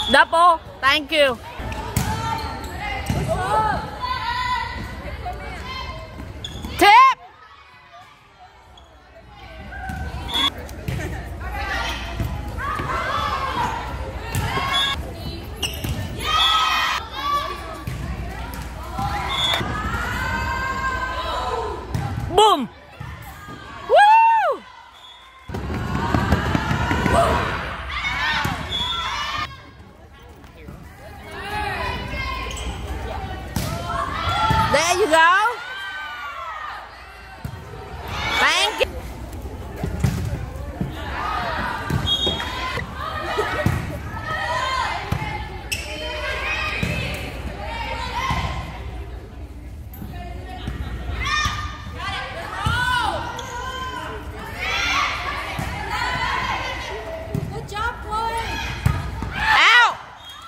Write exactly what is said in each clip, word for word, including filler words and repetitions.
Double. Thank you. Tip. Boom. Woo. There you go. Thank you. Good job, Chloe. Out.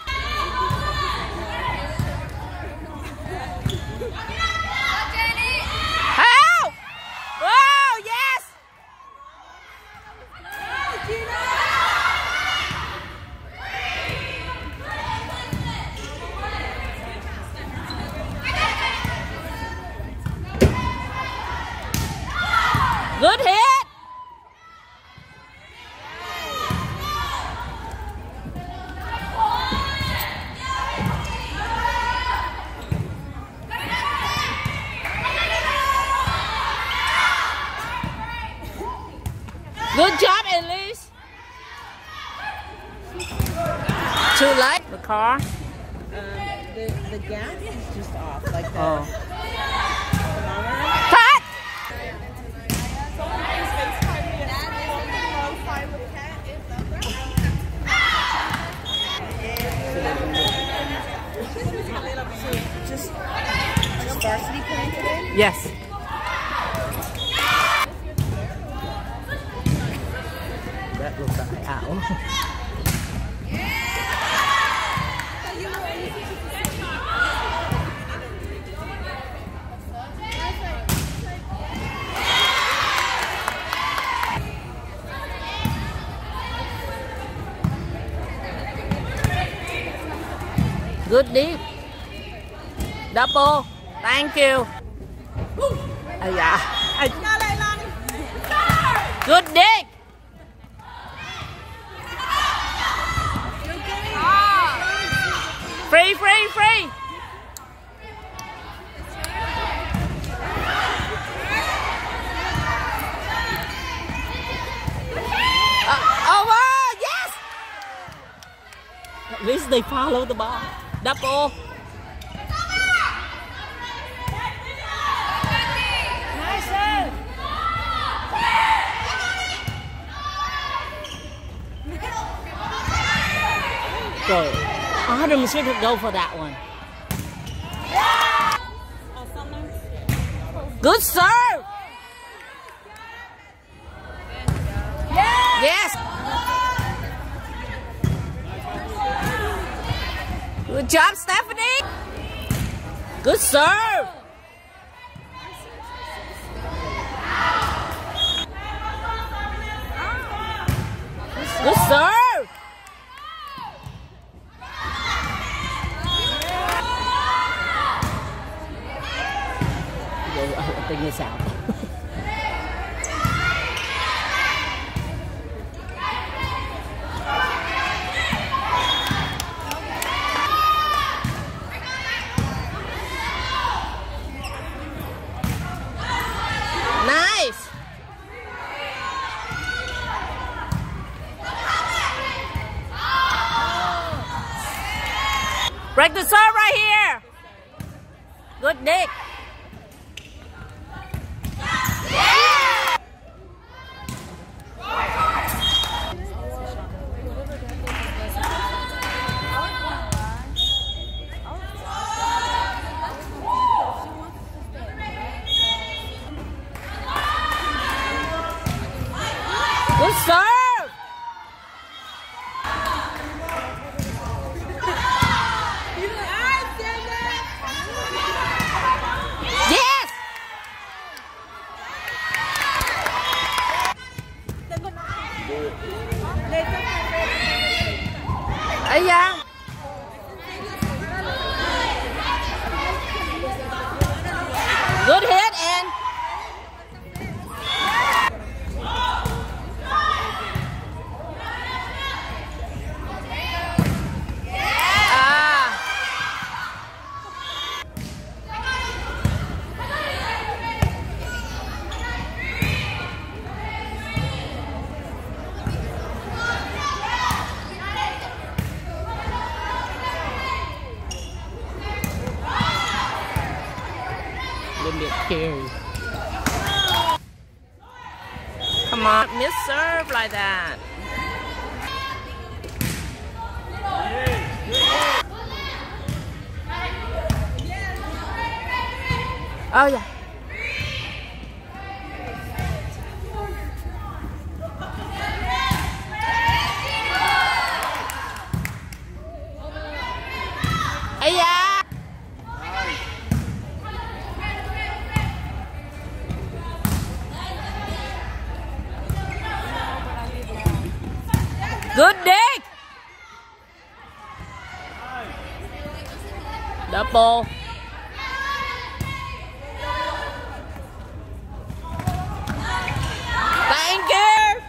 Out. Oh, yes. Good hit. Good job, Elise. Too late. The car. Um, the, the gas is just off, like the Oh. thermometer. Cut. Just, just varsity playing today? Yes. That looks like owl. Good deep. Double. Thank you. Ây da. Ây. Good dig. Free, free, free. Uh, over. Yes. At least they follow the ball. Double. Rồi, Autumn should go for that one. Good serve. Yes. Good job, Stephanie. Good serve. Good serve. I think it's out. Nice. Break the serve right here. Good dig. Good serve. Yes. Ây da. Good hit and carry. Come on, miss serve like that. Oh yeah. Hey yeah. Good dig. Double. Thank you.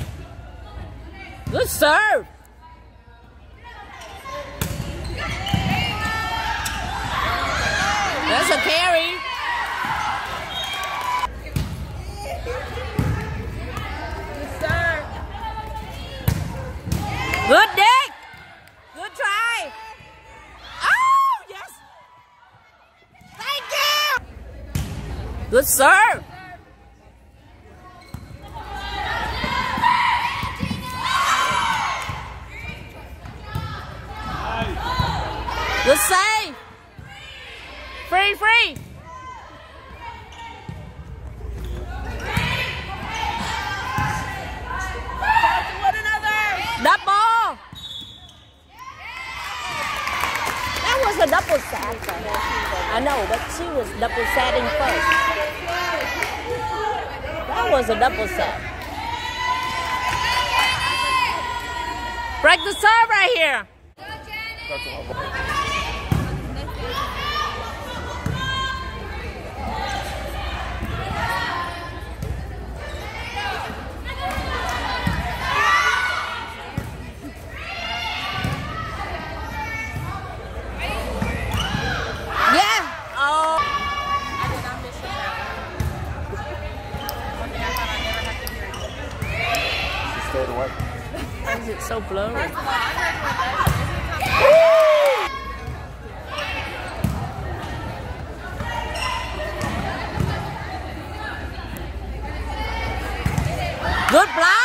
Good serve. That's a carry. Good dig. Good try. Oh, yes. Thank you. Good serve. Good save. Free, free. Double. That was a double set. I know, but she was double setting first. That was a double set. Break the serve right here. Why is it so blurry? Good block!